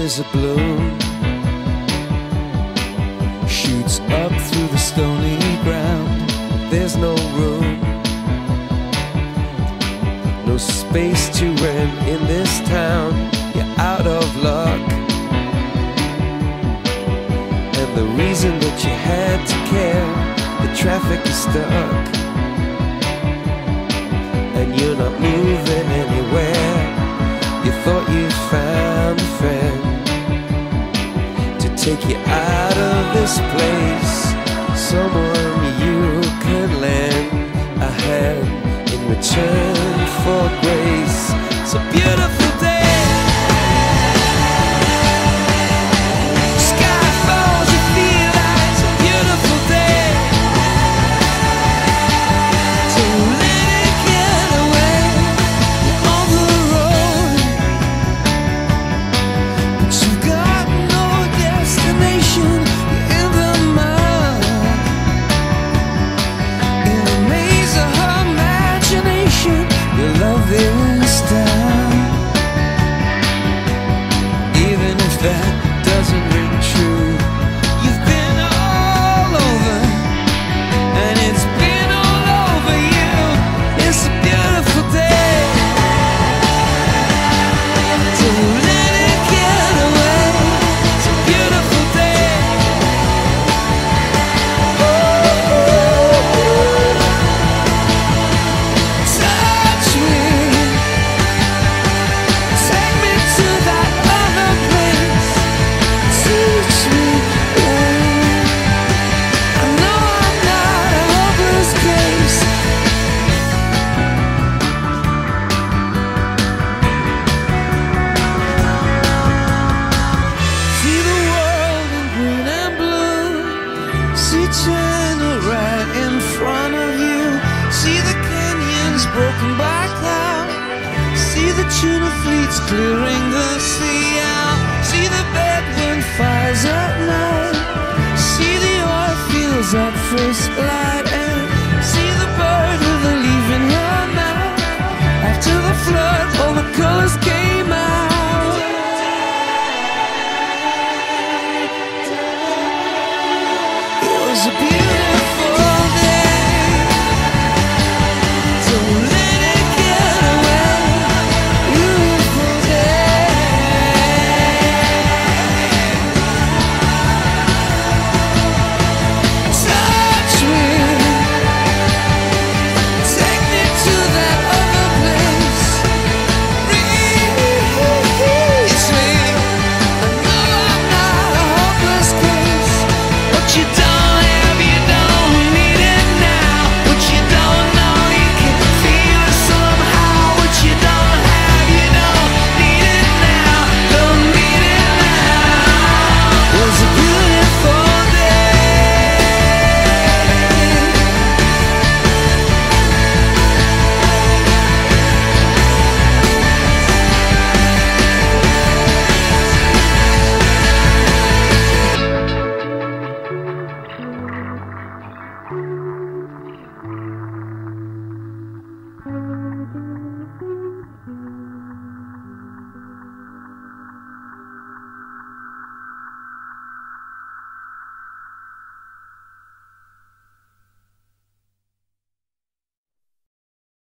is a bloom, shoots up through the stony ground. There's no room, no space to rent in this town. You're out of luck, and the reason that you had to care, the traffic is stuck, and you're not moving anywhere. You thought you found a friend to take you out of this place, someone you could lend a hand in return for grace. It's a beautiful day. Sky falls, you feel like it's a beautiful day. So let it get away. You're on the road, but you've got no destination. You're in the mud, in a maze of her imagination. Your love is down, even if that doesn't ring true. You've been all over, and it's been all over you. It's a beautiful day, so let it get away. It's a beautiful day. Touch me, take me to that other place. Teach me, I know I'm not a hopeless case. See the world in green and blue, see China right in front of you, see the canyons broken by cloud, see the tuna fleets clearing the sea out, see the bedroom fires at night, see the oil fields at first light, and see the bird with a leaf in her mouth. After the flood, all the colors came out. It was a beautiful